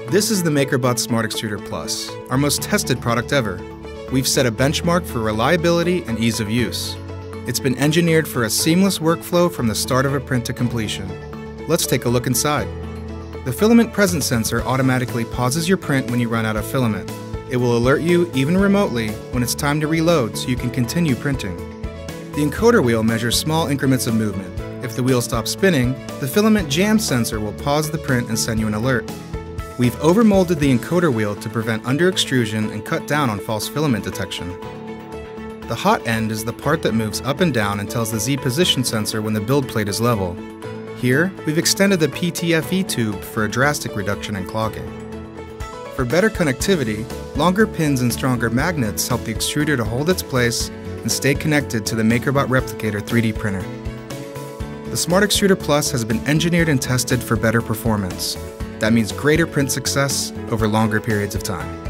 This is the Makerbot Smart Extruder Plus, our most tested product ever. We've set a benchmark for reliability and ease of use. It's been engineered for a seamless workflow from the start of a print to completion. Let's take a look inside. The filament presence sensor automatically pauses your print when you run out of filament. It will alert you, even remotely, when it's time to reload so you can continue printing. The encoder wheel measures small increments of movement. If the wheel stops spinning, the filament jam sensor will pause the print and send you an alert. We've overmolded the encoder wheel to prevent under-extrusion and cut down on false filament detection. The hot end is the part that moves up and down and tells the Z position sensor when the build plate is level. Here, we've extended the PTFE tube for a drastic reduction in clogging. For better connectivity, longer pins and stronger magnets help the extruder to hold its place and stay connected to the Makerbot Replicator 3D printer. The Smart Extruder Plus has been engineered and tested for better performance. That means greater print success over longer periods of time.